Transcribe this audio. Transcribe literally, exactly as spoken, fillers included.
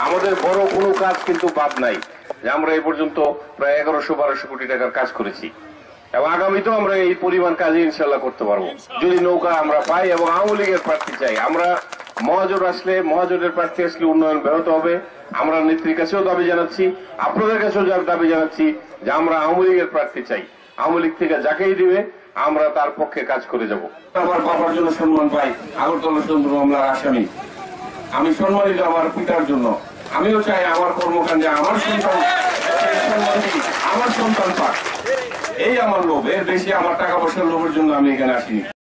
আমাদের বড় কোনো কাজ কিন্তু বাদ নাই, যে আমরা এই পর্যন্ত প্রায় এগারোশো বারোশো কোটি টাকার কাজ করেছি এবং আগামীতেও আমরা এই পরিমাণ কাজে ইনশাল্লাহ করতে পারবো যদি নৌকা আমরা পাই এবং আওয়ামী লীগের প্রার্থী চাই। আমরা মহাজোট আসলে, মহাজোটের প্রার্থী আসলে উন্নয়ন ব্যাহত হবে। আমরা নেত্রীর কাছেও দাবি জানাচ্ছি, আপনাদের কাছেও যার দাবি জানাচ্ছি যে আমরা আওয়ামী লীগের প্রার্থী চাই। আওয়ামী লীগ থেকে যাকেই দিবে আমরা তার পক্ষে কাজ করে যাব। আমার বাবার জন্য সম্মান পাই, আগরতলা সুন্দর মামলার আসামি। আমি সম্মানিত আমার পিতার জন্য। আমিও চাই আমার কর্মকাণ্ডে আমার সন্তান আমার সন্তান পাক। এই আমার লোভ, এর বেশি আমার টাকা পয়সার লোভের জন্য আমি এখানে আসিনি।